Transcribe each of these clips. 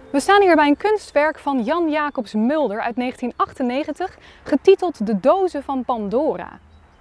We staan hier bij een kunstwerk van Jan Jacobs Mulder uit 1998, getiteld De Dozen van Pandora.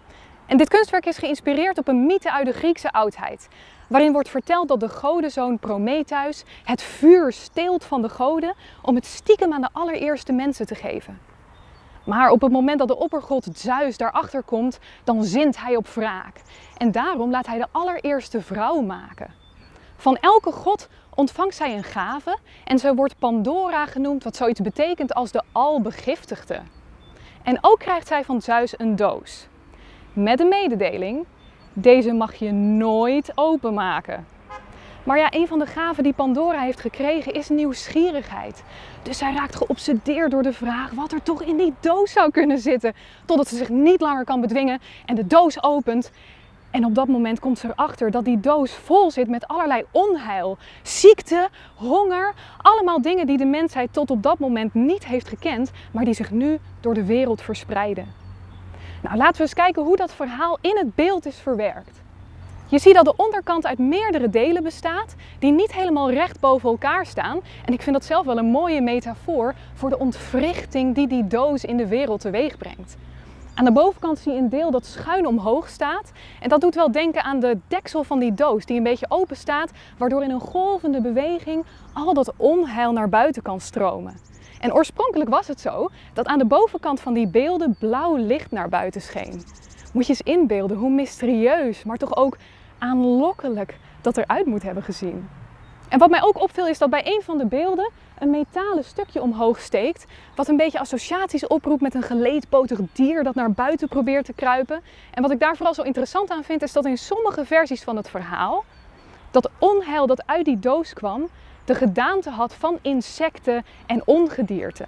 En dit kunstwerk is geïnspireerd op een mythe uit de Griekse oudheid, waarin wordt verteld dat de godenzoon Prometheus het vuur steelt van de goden om het stiekem aan de allereerste mensen te geven. Maar op het moment dat de oppergod Zeus daarachter komt, dan zint hij op wraak. En daarom laat hij de allereerste vrouw maken. Van elke god ontvangt zij een gave en ze wordt Pandora genoemd, wat zoiets betekent als de Albegiftigde. En ook krijgt zij van Zeus een doos. Met een mededeling: deze mag je nooit openmaken. Maar ja, een van de gaven die Pandora heeft gekregen is nieuwsgierigheid. Dus zij raakt geobsedeerd door de vraag wat er toch in die doos zou kunnen zitten. Totdat ze zich niet langer kan bedwingen en de doos opent. En op dat moment komt ze erachter dat die doos vol zit met allerlei onheil. Ziekte, honger, allemaal dingen die de mensheid tot op dat moment niet heeft gekend, maar die zich nu door de wereld verspreiden. Nou, laten we eens kijken hoe dat verhaal in het beeld is verwerkt. Je ziet dat de onderkant uit meerdere delen bestaat, die niet helemaal recht boven elkaar staan. En ik vind dat zelf wel een mooie metafoor voor de ontwrichting die die doos in de wereld teweeg brengt. Aan de bovenkant zie je een deel dat schuin omhoog staat. En dat doet wel denken aan de deksel van die doos die een beetje open staat, waardoor in een golvende beweging al dat onheil naar buiten kan stromen. En oorspronkelijk was het zo dat aan de bovenkant van die beelden blauw licht naar buiten scheen. Moet je eens inbeelden hoe mysterieus, maar toch ook aanlokkelijk dat eruit moet hebben gezien. En wat mij ook opviel is dat bij een van de beelden een metalen stukje omhoog steekt, wat een beetje associaties oproept met een geleedpotig dier dat naar buiten probeert te kruipen. En wat ik daar vooral zo interessant aan vind, is dat in sommige versies van het verhaal dat onheil dat uit die doos kwam, de gedaante had van insecten en ongedierte.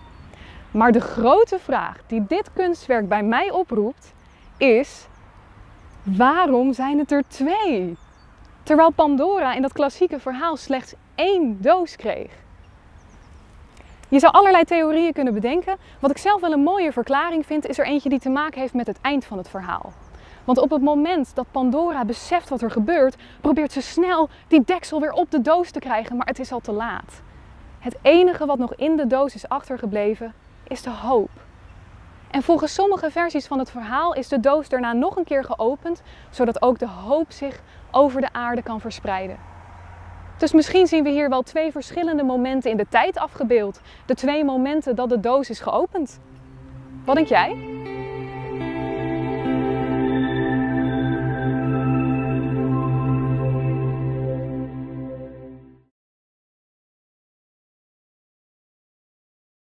Maar de grote vraag die dit kunstwerk bij mij oproept is: waarom zijn het er twee? Terwijl Pandora in dat klassieke verhaal slechts één doos kreeg. Je zou allerlei theorieën kunnen bedenken. Wat ik zelf wel een mooie verklaring vind, is er eentje die te maken heeft met het eind van het verhaal. Want op het moment dat Pandora beseft wat er gebeurt, probeert ze snel die deksel weer op de doos te krijgen, maar het is al te laat. Het enige wat nog in de doos is achtergebleven, is de hoop. En volgens sommige versies van het verhaal is de doos daarna nog een keer geopend, zodat ook de hoop zich over de aarde kan verspreiden. Dus misschien zien we hier wel twee verschillende momenten in de tijd afgebeeld. De twee momenten dat de doos is geopend. Wat denk jij?